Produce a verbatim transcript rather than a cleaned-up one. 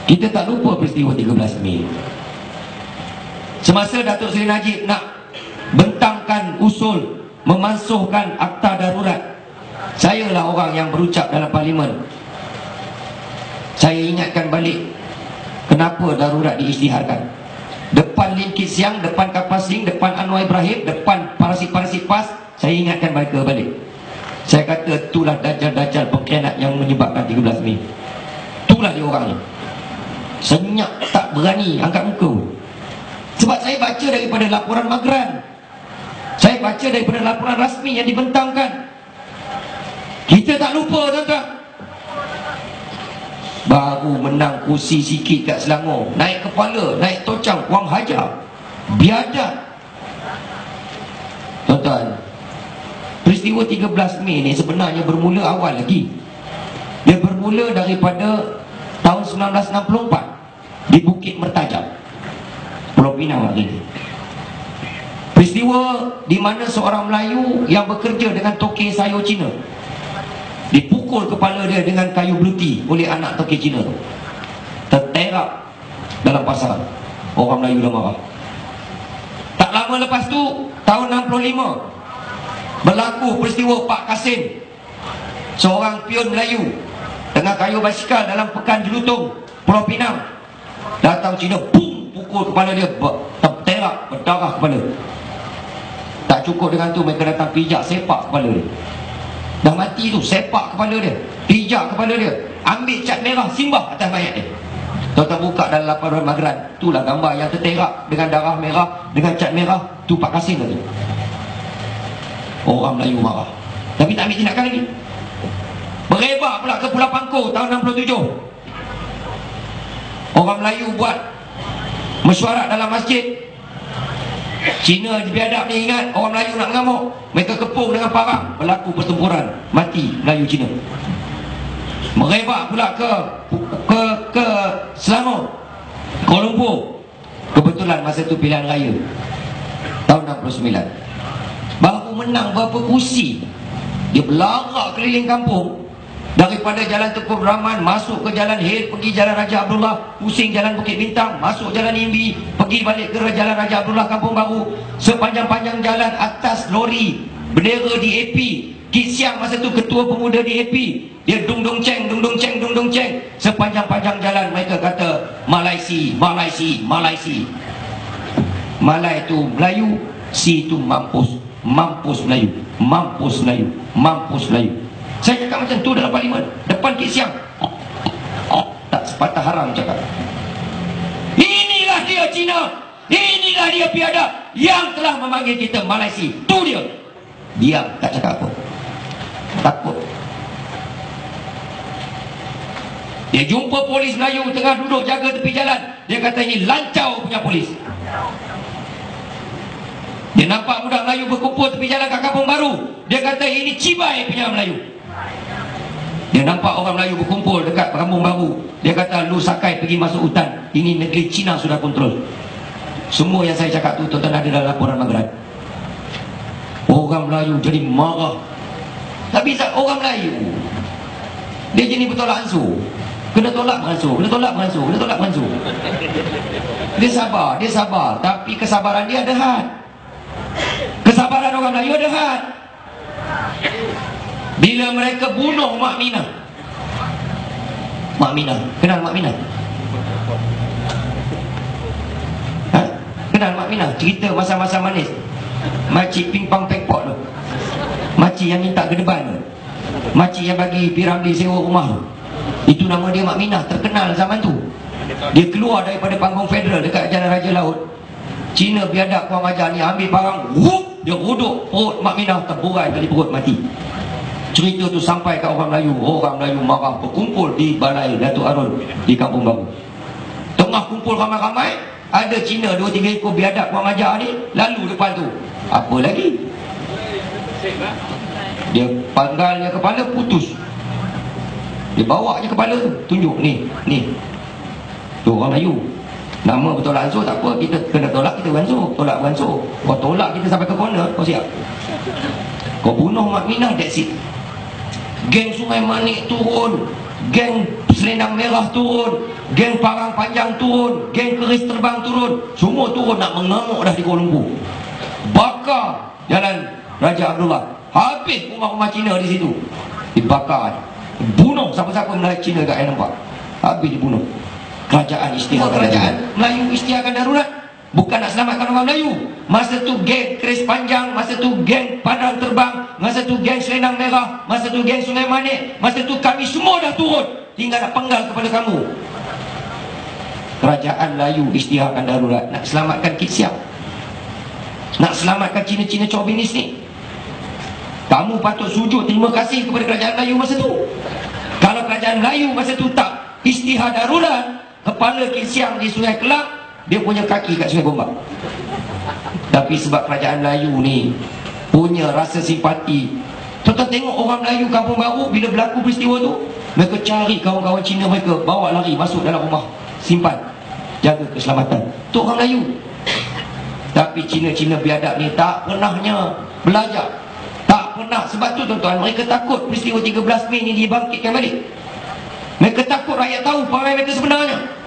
Kita tak lupa peristiwa tiga belas Mei. Semasa Datuk Seri Najib nak bentangkan usul memansuhkan akta darurat, sayalah orang yang berucap dalam parlimen. Saya ingatkan balik kenapa darurat diisytiharkan. Depan Lim Kit Siang, depan Kapal Sing, depan Anwar Ibrahim, depan parasit-parasit PAS, saya ingatkan mereka balik. Saya kata itulah dajal-dajal pengkhianat yang menyebabkan tiga belas Mei. Itulah dia orangnya. Senyap, tak berani angkat muka. Sebab saya baca daripada laporan Magran, saya baca daripada laporan rasmi yang dibentangkan. Kita tak lupa, tuan-tuan. Baru menang kursi sikit kat Selangor, naik kepala, naik tocang, wang hajar, biadab. Tuan-tuan, peristiwa tiga belas Mei ni sebenarnya bermula awal lagi. Dia bermula daripada tahun seribu sembilan ratus enam puluh empat di Bukit Mertajam, Pulau Pinang lagi. Peristiwa di mana seorang Melayu yang bekerja dengan tokey sayur Cina dipukul kepala dia dengan kayu beluti oleh anak tokey Cina tu. Terterak dalam pasaran. Orang Melayu dah marah. Tak lama lepas tu, tahun enam puluh lima, berlaku peristiwa Pak Kasim, seorang pion Melayu dengan kayu basikal dalam pekan Jelutong, Pulau Pinang. Datang Cina, boom, pukul kepala dia, terterak, berdarah kepala. Tak cukup dengan tu, mereka datang pijak, sepak kepala dia. Dah mati tu, sepak kepala dia, pijak kepala dia, ambil cat merah, simbah atas mayat dia. Tuan-tuan buka dalam laporan Magran, itulah gambar yang terterak dengan darah merah, dengan cat merah. Tu Pak Kasim tadi. Orang Melayu marah, tapi tak ambil tindakan lagi. Berebak pula ke Pulau Pangkor tahun enam puluh tujuh. Orang Melayu buat mesyuarat dalam masjid. Cina biadab ni ingat orang Melayu nak mengamuk, mereka kepung dengan parang, berlaku pertempuran, mati Melayu Cina. Merebak pula ke ke ke Selangor, Kuala Lumpur. Kebetulan masa tu pilihan raya tahun enam puluh sembilan. Baru menang berapa kursi, dia berlarak keliling kampung. Daripada Jalan Tengku Rahman masuk ke Jalan Hil, pergi Jalan Raja Abdullah, pusing Jalan Bukit Bintang, masuk Jalan Imbi, pergi balik ke Jalan Raja Abdullah Kampung Baru. Sepanjang-panjang jalan atas lori, bendera D A P. Kit Siang masa tu ketua pemuda D A P. Dia dung dung ceng, dung dung ceng, dung dung ceng. Sepanjang-panjang jalan mereka kata Malaysi, Malaysi, Malaysi. Malai tu Melayu, si tu mampus, mampus Melayu, mampus Melayu, mampus Melayu. Saya cakap macam tu dalam parlimen, depan Kit Siang. Tak sepatah haram cakap. Inilah dia Cina, inilah dia biadab yang telah memanggil kita Malaysia. Tu dia. Diam, tak cakap apa. Takut. Dia jumpa polis Melayu tengah duduk jaga tepi jalan. Dia kata ini lancau punya polis. Dia nampak budak Melayu berkumpul tepi jalan kat Kampung Baru. Dia kata ini cibai punya Melayu. Dia nampak orang Melayu berkumpul dekat Kampung Baru. Dia kata lu sakai pergi masuk hutan. Ini negeri Cina sudah kontrol. Semua yang saya cakap tu tuan-tuan ada dalam laporan Magran. Orang Melayu jadi marah. Tapi orang Melayu dia jenis bertolak ansur. Kena tolak mengansur, kena tolak mengansur, kena tolak mengansur. Dia sabar, dia sabar. Tapi kesabaran dia ada had. Kesabaran orang Melayu ada had. Bila mereka bunuh Mak Minah. Mak Minah, kenal Mak Minah? Ha? Kenal Mak Minah? Cerita masa-masa manis. Makcik pingpang pekpot tu. Makcik yang minta gedeban tu. Makcik yang bagi Piramli sewa rumah tu. Itu nama dia Mak Minah, terkenal zaman tu. Dia keluar daripada panggung federal dekat Jalan Raja Laut. Cina biadab kurang ajar ni ambil barang, whoop, dia ruduk perut Mak Minah, terburai dari perut, mati. Cerita tu sampai ke orang Melayu. Orang Melayu marah, berkumpul di balai Datuk Arun di Kampung Baru. Tengah kumpul ramai-ramai, ada Cina dua tiga ekor biadab kurang ajar ni lalu depan tu. Apa lagi? Dia panggalnya kepala, putus. Dia bawa je kepala tu, tunjuk ni, ni. Tu orang Melayu. Nama bertolak ansur tak apa, kita kena tolak, kita beransur. Tolak beransur. Kau tolak kita sampai ke corner, kau siap. Kau bunuh Mak Minah, that's it. Geng Sungai Manik turun, geng selendang merah turun, geng parang panjang turun, geng keris terbang turun, semua turun nak mengamuk dah di Kuala Lumpur. Bakar jalan Raja Abdullah, habis rumah-rumah Cina di situ, dibakar, bunuh siapa-siapa Melayu Cina kat air nampak, habis dibunuh. Kerajaan isytiharkan kerajaan Melayu isytiharkan darurat, bukan nak selamatkan orang Melayu. Masa tu geng keris panjang, masa tu geng padang terbang, masa tu geng selendang merah, masa tu geng Sungai Manik, masa tu kami semua dah turun, tinggal nak penggal kepada kamu. Kerajaan Melayu isytiharkan darurat, nak selamatkan Kit Siang, nak selamatkan Cina-Cina chauvinis ni. Kamu patut sujud terima kasih kepada kerajaan Melayu masa tu. Kalau kerajaan Melayu masa tu tak isytihar darurat, kepala Kit Siang di Sungai Kelab, dia punya kaki kat Sungai Gombak. Tapi sebab kerajaan Melayu ni punya rasa simpati, tuan-tuan tengok orang Melayu kampung baru bila berlaku peristiwa tu, mereka cari kawan-kawan Cina mereka, bawa lari masuk dalam rumah, simpan, jaga keselamatan. Tu orang Melayu. Tapi Cina-Cina biadab ni tak pernahnya belajar, tak pernah. Sebab tu tuan-tuan, mereka takut peristiwa tiga belas Mei ni dibangkitkan balik. Mereka takut rakyat tahu perangai mereka sebenarnya.